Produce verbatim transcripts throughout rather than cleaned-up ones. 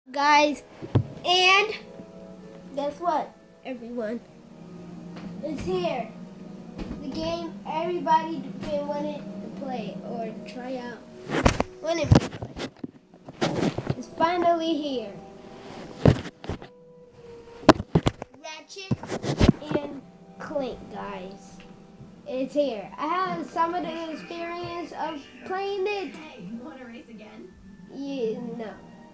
Guys, and guess what, everyone? It's here. The game everybody been wanting to play or try out. Wanting to play. It's finally here. Ratchet and Clank, guys. It's here. I have some of the experience of playing it. Hey, you want to race again? Yeah, no.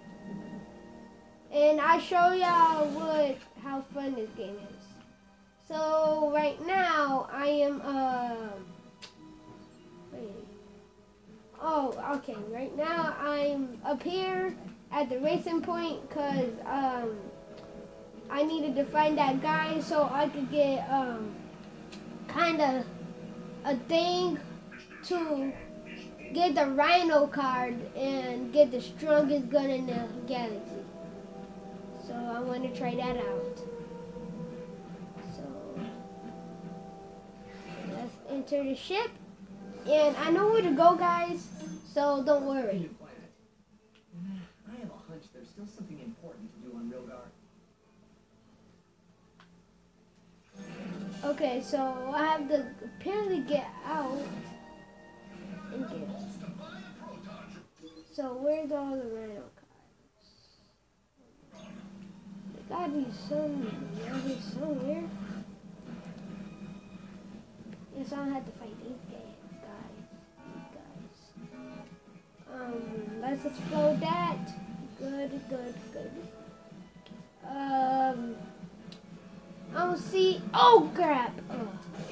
And I show y'all what how fun this game is. So right now I am um wait. Oh, okay. Right now I'm up here at the racing point because um I needed to find that guy so I could get um kind of a thing to get the Rhino card and get the strongest gun in the galaxy. So I want to try that out. So let's enter the ship. And I know where to go, guys, so don't worry. I have a hunch there's still something important to do on Rilgar. Okay, so I have to apparently get out and get. So where's all the Rhino cards? There gotta be some around here somewhere. Yes, I don't have to fight these guys. These guys. Um, let's explode that. Good, good, good. Um, I don't see. Oh crap! Oh.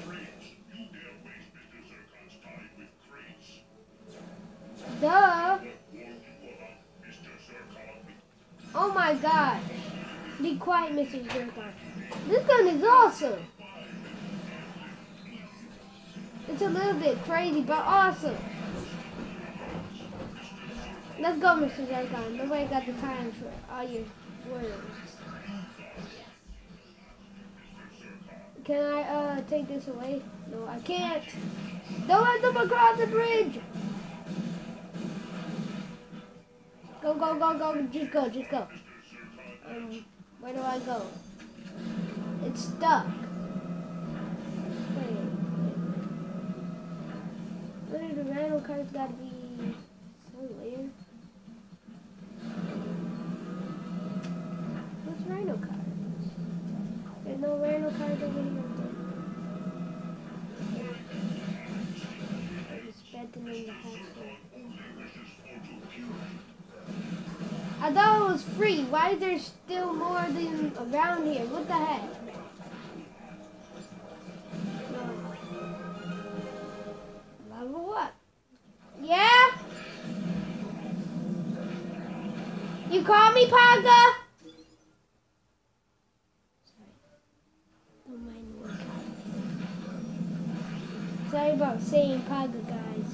Duh! Oh my god! Be quiet, Mister Zircon. This gun is awesome! It's a little bit crazy, but awesome! Let's go, Mister Zircon. Nobody got the time for all your words. Can I uh take this away? No, I can't. Don't let them across the bridge! Go, go, go, go, just go, just go. Um, where do I go? It's stuck. Wait. Where are the random cards gotta be somewhere? What's rhino cards? There's no rhino cards over here. I just spent them in the house. I thought it was free. Why is there still more than around here? What the heck? No. Level up. Yeah? You call me Paga? Sorry. Don't mind me. Sorry about saying Paga, guys.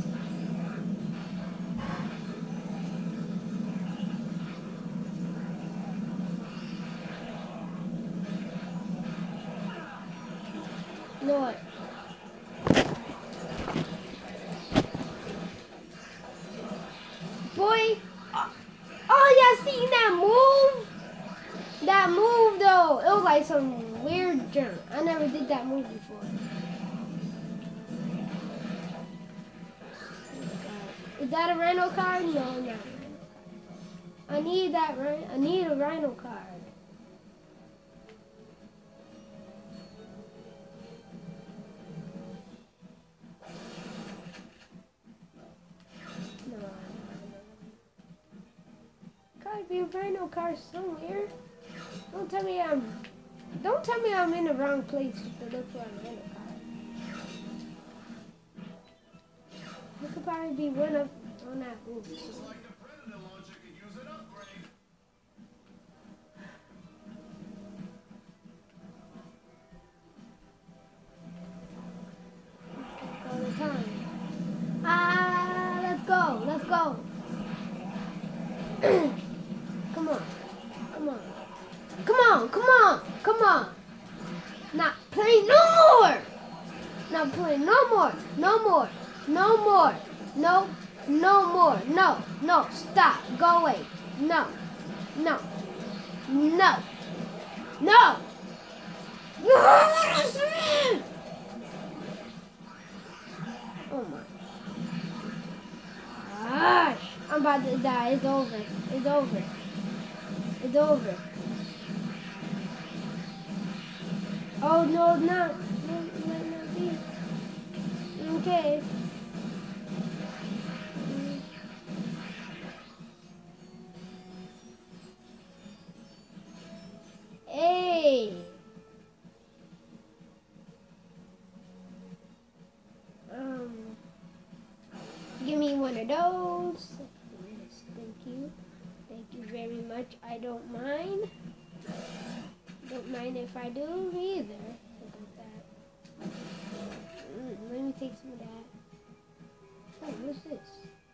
What? Boy, oh yeah, seen that move? That move though, it was like some weird jump. I never did that move before. Is that a rhino card? No, not a rhino card. I need that rhino. I need a rhino card. Gotta be a rhino card somewhere. Don't tell me I'm. Don't tell me I'm in the wrong place to look for a rhino card. There could probably be one up on that roof. All the time. Ah, let's go. Let's go. Come on, come on, come on, come on, come on. Not playing no more. Not playing no more, no more, no more, no, no more, no, no, stop, go away, no. No. No. No. Oh my gosh. I'm about to die. It's over. It's over. It's over. Oh no, not. No, let not be. Okay. Hey. Um. Give me one of those. Yes, thank you. Thank you very much. I don't mind. Don't mind if I do either. Look at that. Mm, let me take some of that. Oh, what's this?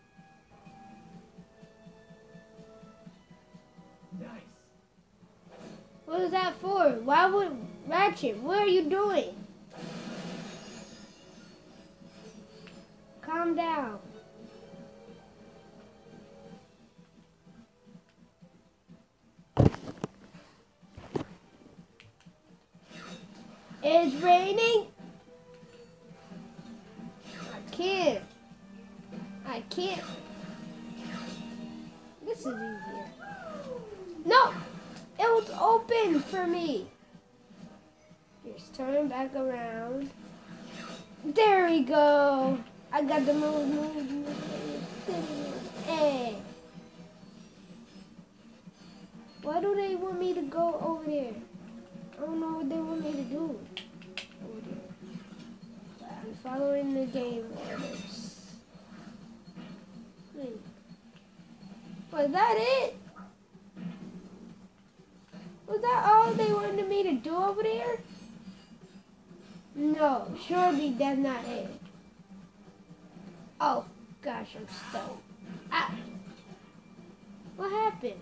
Nice. What is that for? Why would Ratchet? What are you doing? Calm down. It's raining. I can't. I can't. This is easier. No! It was open for me. Just turn back around. There we go. I got the move, move, move. Hey. Why do they want me to go over there? I don't know what they want me to do over there. I'm following the game orders. Wait. Was that it? Was that all they wanted me to do over there? No, surely that's not it. Oh, gosh, I'm stuck. Ah. What happened?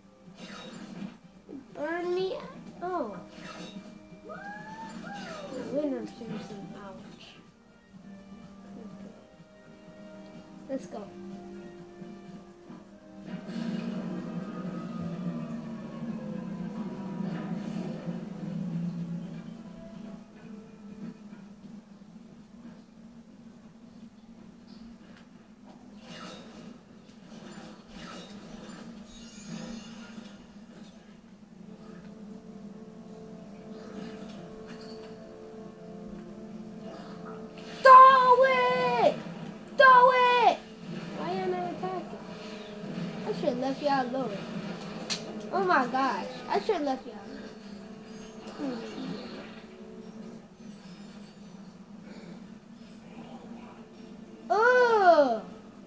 It burned me out. Oh. When I'm seriously ouch. Okay. Let's go. Left y'all alone. Oh my gosh, I should have left y'all alone. Hmm. Oh!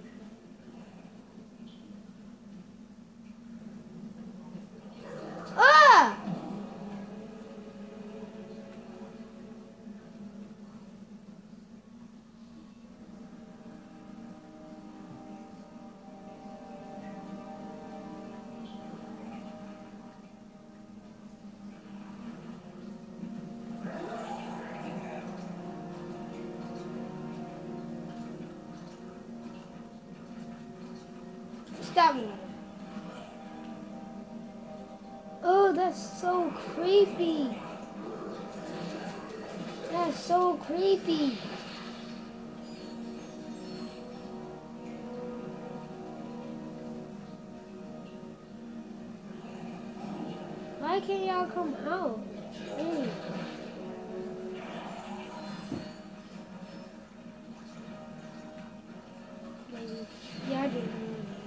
Ah! Stop me. Oh, that's so creepy. That's so creepy. Why can't y'all come out? Hey. Y'all didn't know.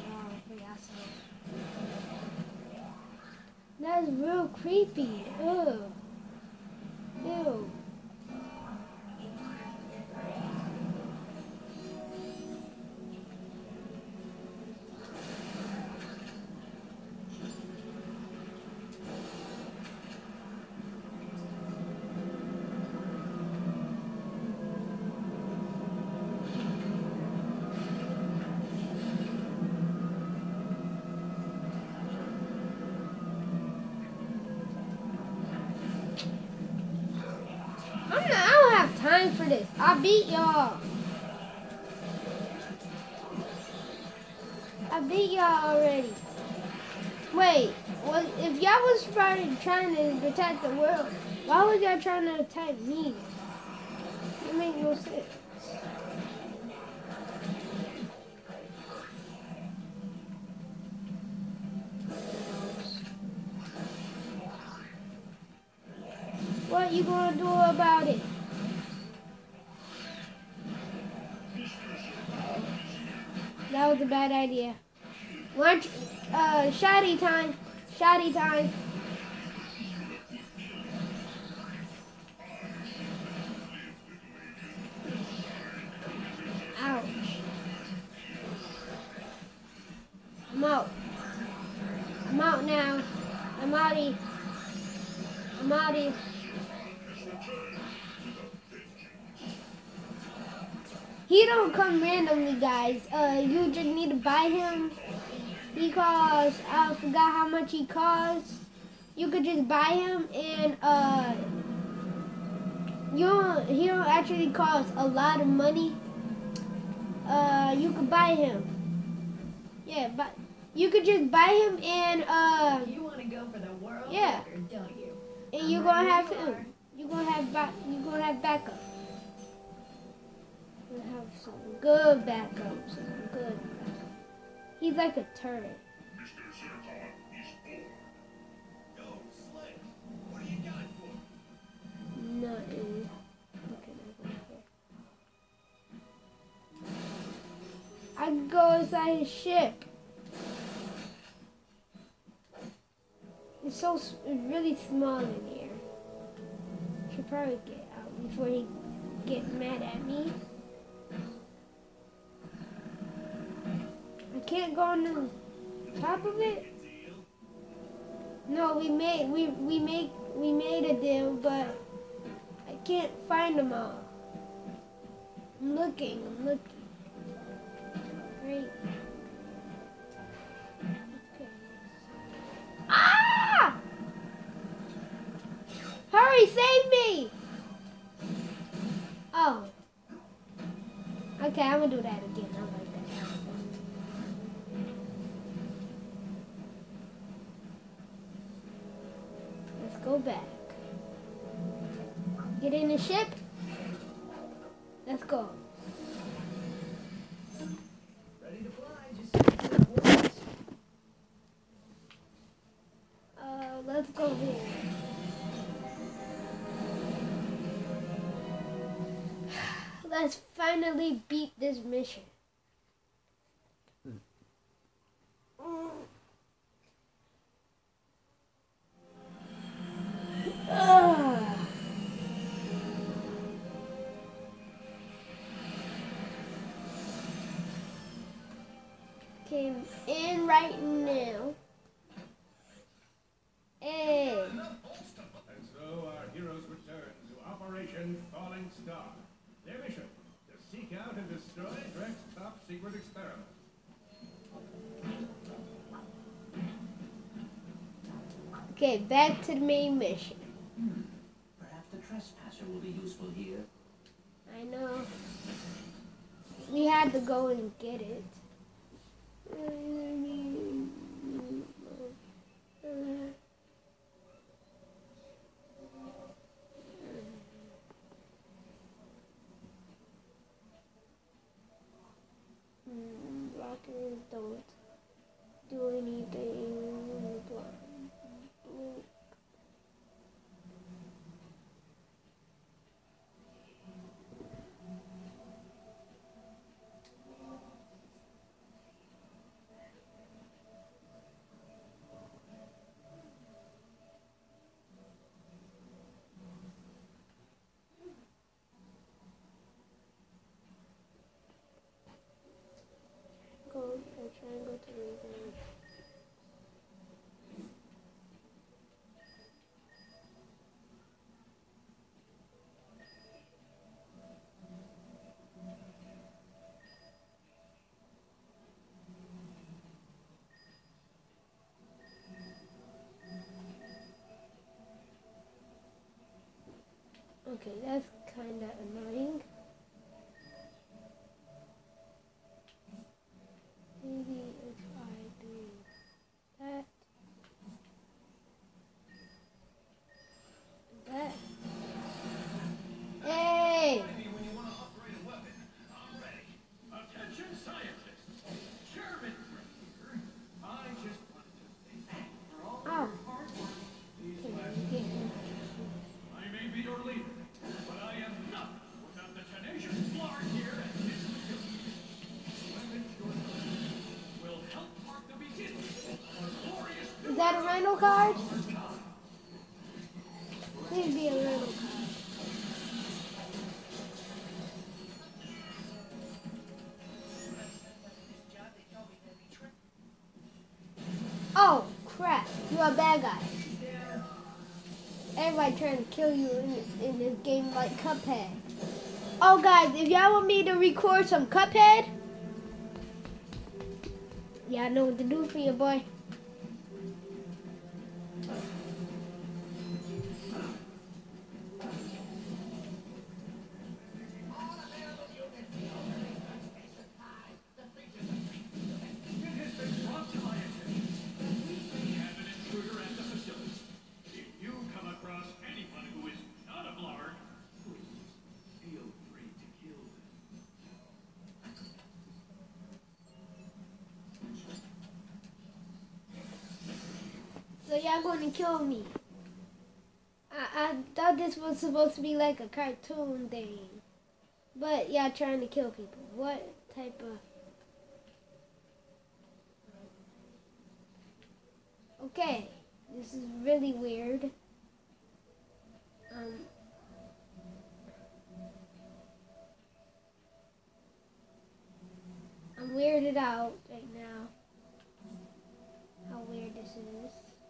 That's real creepy. Ugh. Ew. Time for this. I beat y'all. I beat y'all already. Wait, Well, if y'all was trying, trying to protect the world, why was y'all trying to attack me? It makes no sense. What you gonna do about it? That was a bad idea. Lunch, uh, shoddy time. Shoddy time. Ouch. I'm out. I'm out now. I'm outie. I'm outie. He don't come randomly, guys. Uh, you just need to buy him. He costs, I forgot how much he costs. You could just buy him and uh, you don't, he don't actually cost a lot of money. Uh, you could buy him. Yeah, but you could just buy him and uh. You want to go for the world Yeah. record, don't you? And you're gonna have him. You're gonna have back. You're gonna have backup. You're gonna have some good backup. Some good. Backup. He's like a turret. Mister Serpon, he's bored. Yo, Slick, what do you got for him? Nothing. Okay, that's right here. I can go inside his ship. It's so s- it's really small in here. Should probably get out before he get mad at me. I can't go on the top of it. No, we made we we make we made a deal, but I can't find them all. I'm looking. I'm looking. Great. Okay. Ah! Hurry, save me! Oh. Okay, I'm gonna do that again. I like that. Let's go back. Get in the ship. Let's go. Ready to fly, just send me orders. Uh, let's go here. Let's finally beat this mission. Ugh. Came in right now. And And so our heroes return to Operation Falling Star. Their mission, to seek out and destroy Drek's top secret experiment. okay, back to the main mission. Hmm. Perhaps the trespasser will be useful here. I know. We had to go and get it. Blockers don't do anything. Block. Go, I'll try and go to the ground. Okay, that's kind of annoying. Maybe if I do that. rhino card? Please be a rhino card. Oh, crap. You're a bad guy. Everybody trying to kill you in, in this game like Cuphead. Oh, guys, if y'all want me to record some Cuphead, y'all know what to do for your boy. So y'all going to kill me. I, I thought this was supposed to be like a cartoon thing. But y'all trying to kill people. What type of... Okay. This is really weird. Um... I'm weirded out right now. How weird this is.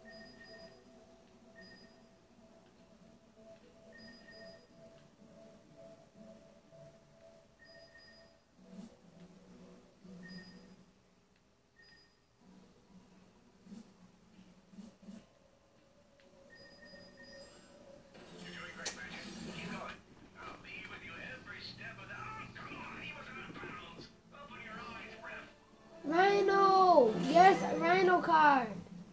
Rhino! Yes, a rhino card!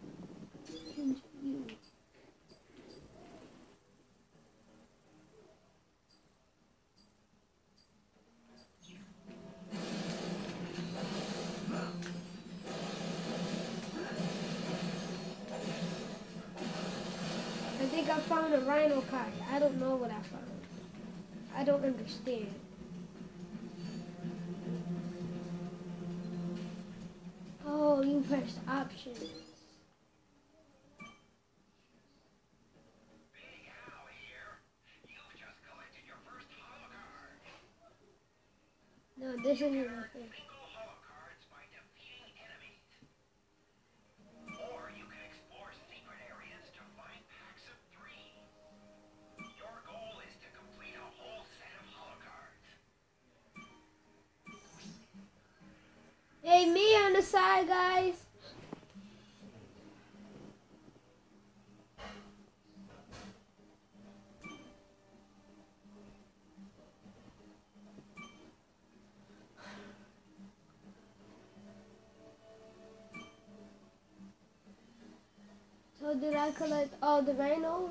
I think I found a rhino card. I don't know what I found. I don't understand. Oh, you pressed options. Big Al here. You've just collected your first holo card. No, this isn't the thing. Single holo cards by defeating enemies. Or you can explore secret areas to find packs of three. Your goal is to complete a whole set of holo cards. Hey, me on the side, guys. So did I collect all the rhinos?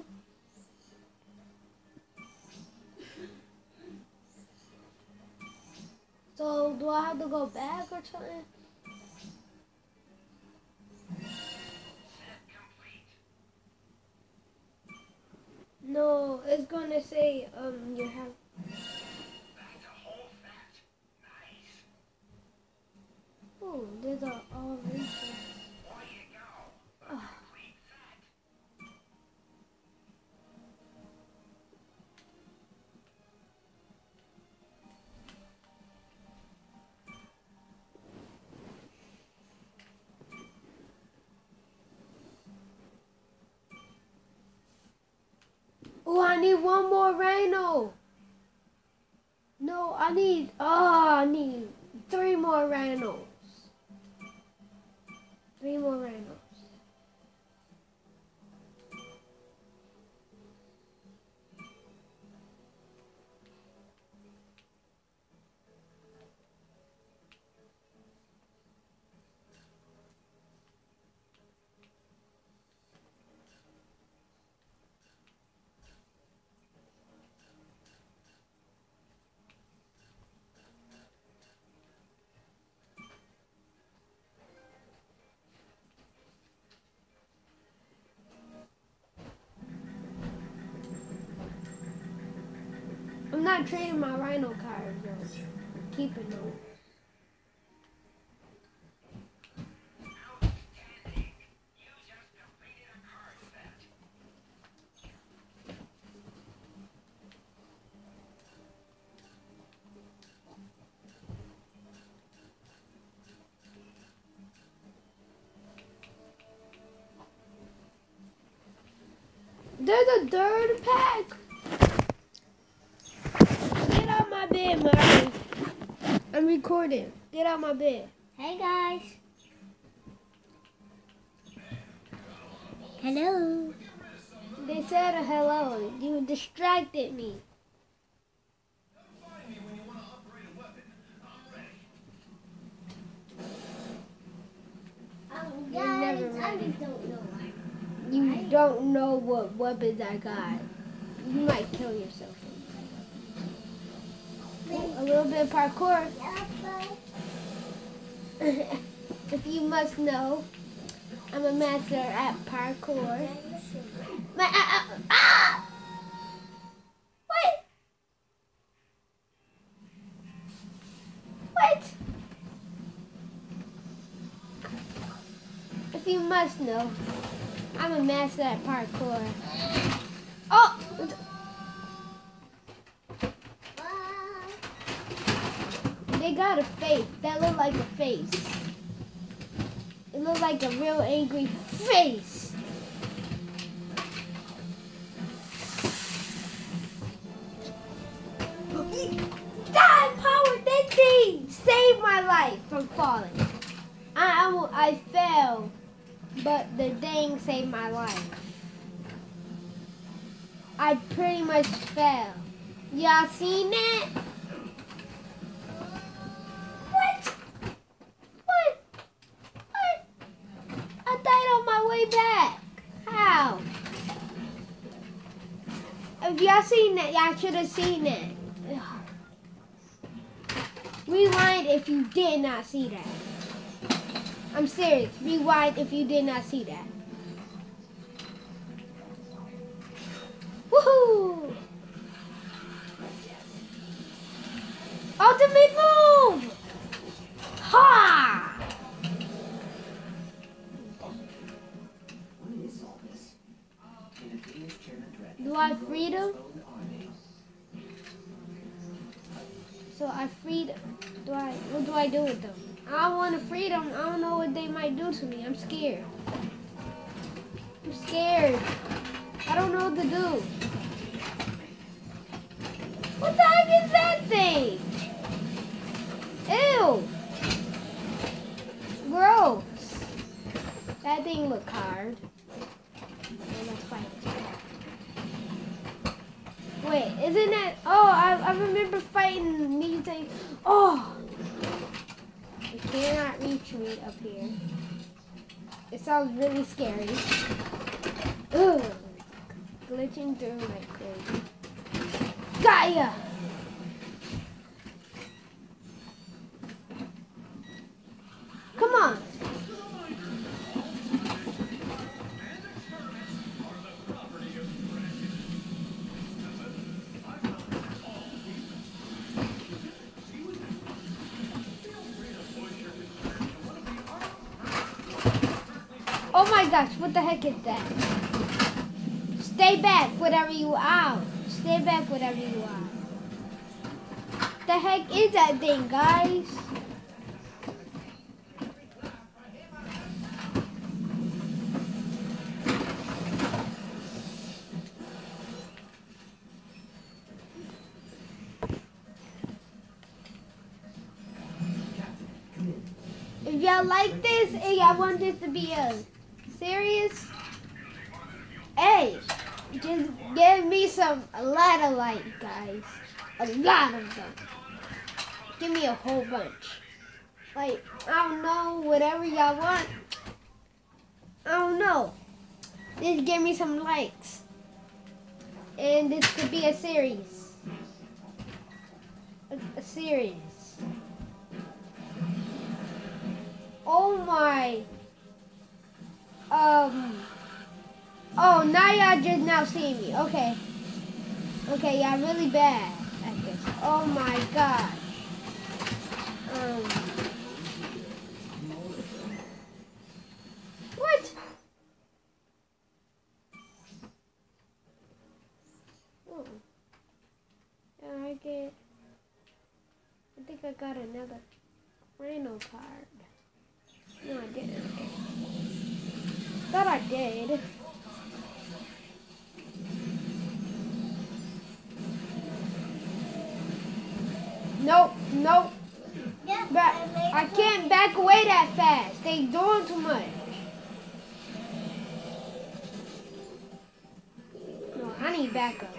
So do I have to go back or something? Set complete. No, it's gonna say um you have. That's a whole set. Nice. Oh, there's a all races. There you go. A complete set. Oh, I need one more rhino. No, I need. Oh, I need three more rhinos. Three more rhinos. I'm not trading my rhino cards though. Keeping them. Outstanding. You just completed There's a third pack. Get out my bed, Murray. I'm recording. Get out my bed. Hey guys. Hello. They said a hello. You distracted me. Um, You're guys, never I ready. just don't know why. You don't know what weapons I got. You might kill yourself. A little bit of parkour. Yeah, If you must know, I'm a master at parkour. My, uh, uh, ah! What? What? If you must know, I'm a master at parkour. Oh! They got a face. That looked like a face. It looked like a real angry face. God, power, that thing saved my life from falling. I, I, I fell, but the thing saved my life. I pretty much fell. Y'all seen that? What? What? What? I died on my way back. How? If y'all seen that, y'all should have seen that. Ugh. Rewind if you did not see that. I'm serious. Rewind if you did not see that. Woohoo! Ultimate move! Ha! What is all this? In a Danish Chairman Dredd Do I freedom? own army. So I freed. Do I? What do I do with them? I don't want to free them. I don't know what they might do to me. I'm scared. I'm scared. I don't know what to do. What the heck is that thing? Ew. Gross. That thing look hard. Okay, let's fight it. Wait, isn't that? Oh, I, I remember fighting mutant. Oh, you cannot reach me up here. It sounds really scary. Ugh, glitching through like crazy. Gaia. Come on. Oh my gosh, what the heck is that? Stay back, whatever you are. Stay back, whatever you are. The heck is that thing, guys? If y'all like this and y'all want this to be a serious, hey, just give me some, a lot of likes, guys. A lot of them. Give me a whole bunch. Like, I don't know, whatever y'all want. I don't know. Just give me some likes. And this could be a series. A, a series. Oh my. Um. Oh, now y'all just now see me. Okay. Okay, y'all really bad at this. Oh my gosh. Um. What? Oh. Can I get? I think I got another Rhino card. No, I didn't. Thought I did. Nope, nope. Yeah, Back. I made I can't back away that fast. They doing too much. No, I need backup.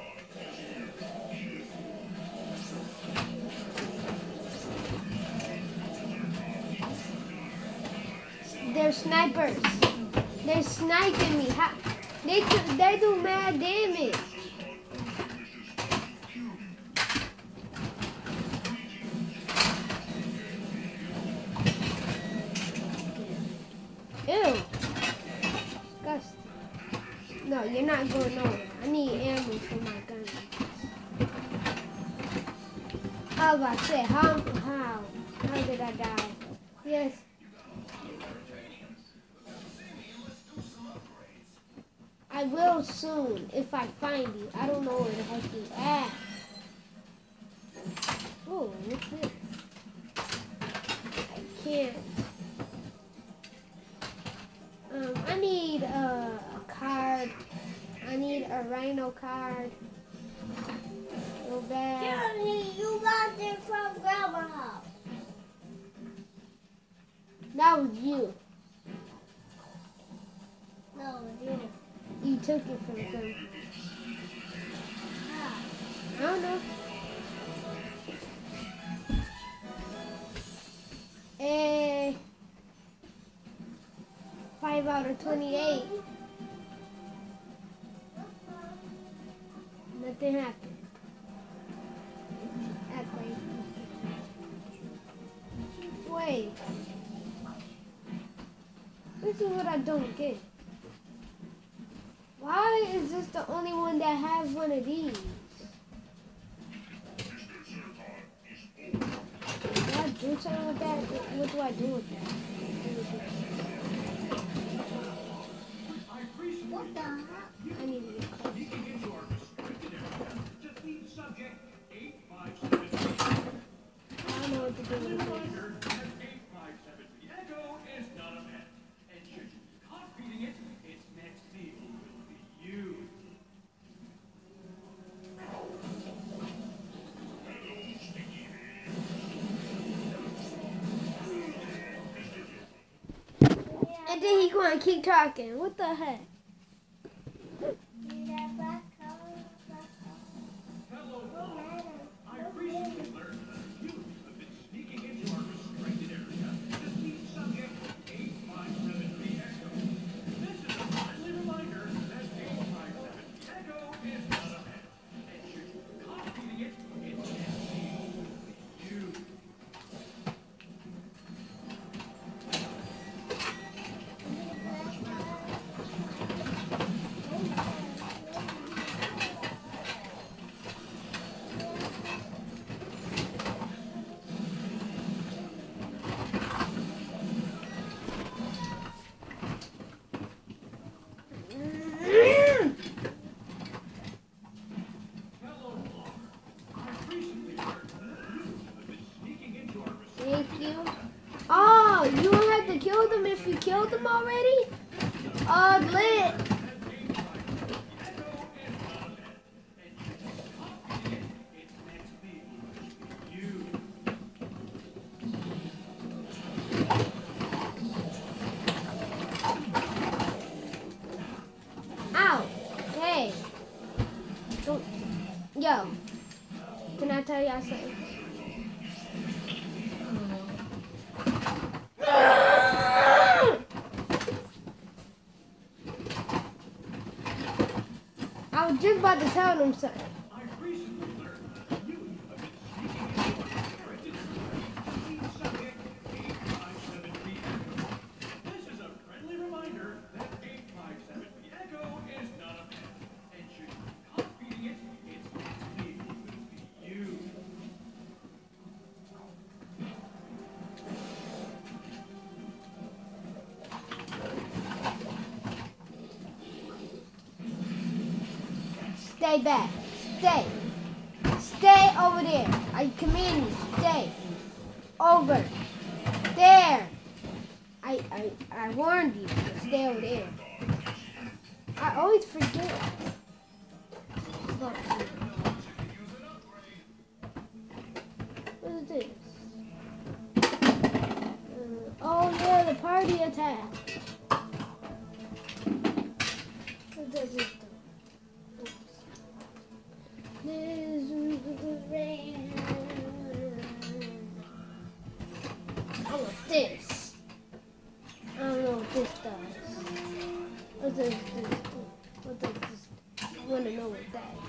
They're snipers. They're sniping me. How, they do- they do mad damage. Ew. Disgusting. No, you're not going nowhere. I need ammo for my gun. I was about to say, how, how, how did I die? Yes. I will soon, if I find you. I don't know where the heck you at. Oh, what's this? I can't. Um, I need a, a card. I need a rhino card. So bad. Jeremy, you got it from Grandma's house. That was you. No, you. You took it from them. How? I don't know. Eh, five out of twenty-eight. Nothing happened. Act like. Wait. This is what I don't get. Why is this the only one that has one of these? Do I do something with that? What do I do with that? What the heck? I need to get close. Sneaking into our restricted area. Defeat subject eight five seven three. I don't know what to do with this. Reminder that eight five seven three Echo is not a pet. And should you be caught feeding it, its next meal will be you. And then he gonna keep talking. What the heck? See that black color? Black Hello, color? Mom. I recently learned that you have been sneaking into our restricted area. Defeat subject eight five seven three Echo. This is a friendly reminder that eight five seven three Echo is not a pet. And should you be caught feeding it, its next meal will be you. Hello, Mom. I recently learned that you have been sneaking into our restricted Thank you. Oh, you don't have to kill them if you killed them already? Uh, lit. Ow. Hey. Don't. Yo. Can I tell y'all something? I was just about to tell them something. I recently learned that you have been sneaking into our restricted area. Defeat subject eight five seven three Echo. This is a friendly reminder that eight five seven three Echo is not a pet. And should you be caught feeding it, its next meal will be you. Stay back. Stay. Stay over there. I command you. Stay. Over. There. I, I, I warned you. Stay over there. I always forget. Fuck you. What is the attack. What does it do? Oops. This rain. Oh, what's this? I don't know what this does. What does this do? What does this? I want to know what that is.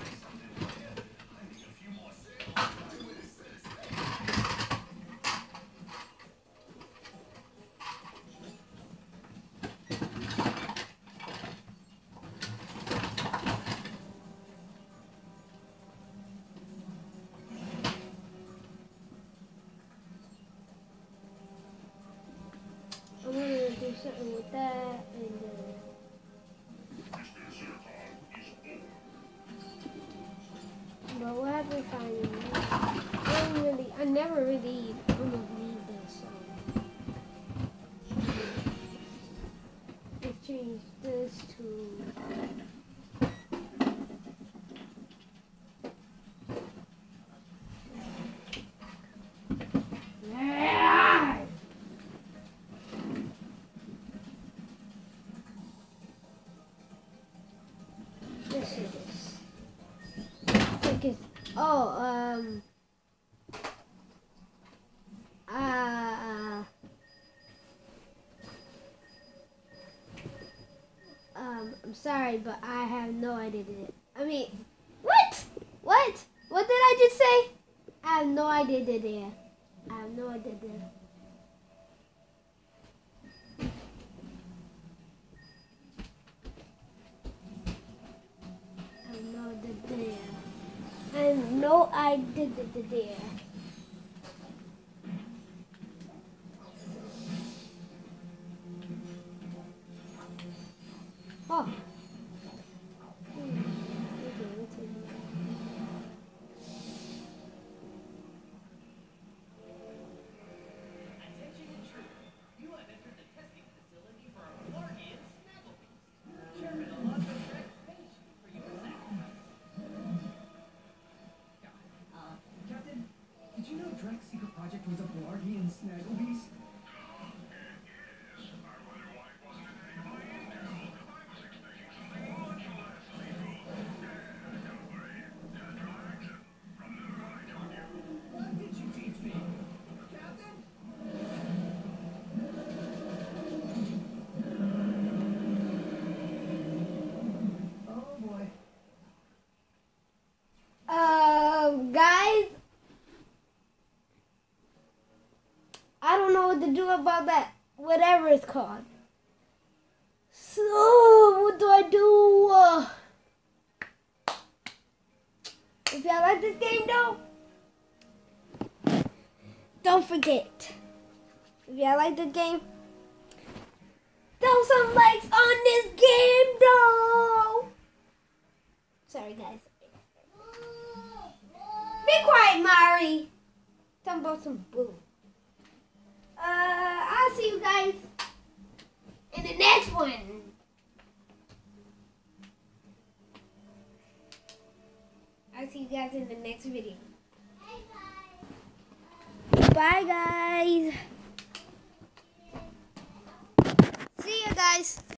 I'm gonna do something with that and then. But what happens if I, I don't really, I never really, I don't need this, so. Let's change this to. This is. Because, oh, um, uh, um, I'm sorry, but I have no idea. I mean, what? What? What did I just say? I have no idea there. I have no idea there. I have no idea there. I have no idea there. Oh. Hmm. Okay, let's see. Attention intruder. You have entered the testing facility for a Guardian Snagglebeast. Chairman Alonzo Trek pays you for your sacrifice. Uh, Captain, did you know Drek's secret project was a Blargian Snagglebeast? What did you teach me? Captain? Oh boy. Um, guys, I don't know what to do about that, whatever it's called. So, what do I do? Uh, if y'all like this game, though, don't forget. If y'all like this game, throw some likes on this game, though. Sorry, guys. Be quiet, Mari. Talking about some boo. Uh, I'll see you guys in the next one. I'll see you guys in the next video. Bye, guys. See you guys.